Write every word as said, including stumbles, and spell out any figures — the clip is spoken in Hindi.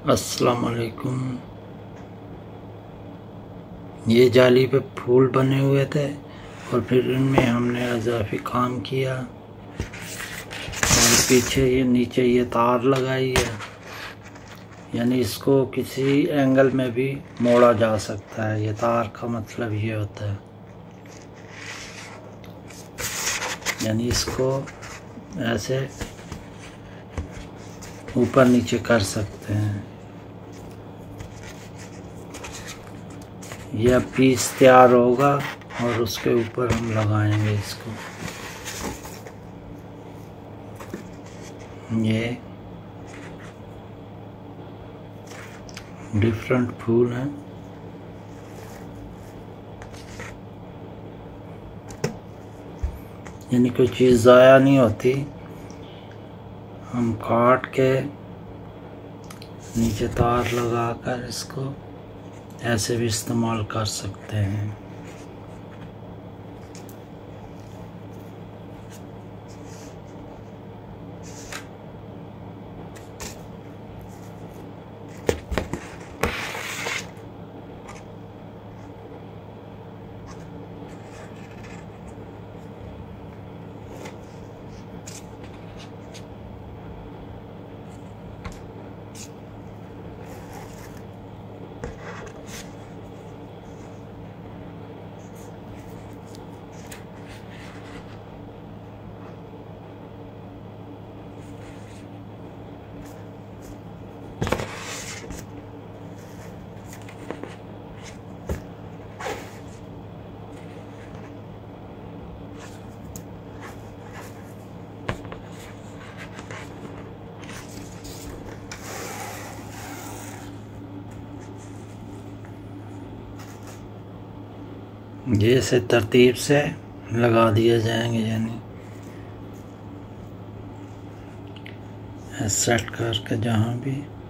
अस्सलाम वालेकुम। ये जाली पे फूल बने हुए थे और फिर इनमें हमने इजाफी काम किया और पीछे ये नीचे ये तार लगाई है, यानी इसको किसी एंगल में भी मोड़ा जा सकता है। ये तार का मतलब ये होता है, यानी इसको ऐसे ऊपर नीचे कर सकते हैं। यह पीस तैयार होगा और उसके ऊपर हम लगाएंगे इसको। ये डिफरेंट फूल हैं। यानी कोई चीज़ ज़ाया नहीं होती, हम काट के नीचे तार लगाकर इसको ऐसे भी इस्तेमाल कर सकते हैं। ये से तरतीब से लगा दिए जाएंगे, यानी सेट करके जहाँ भी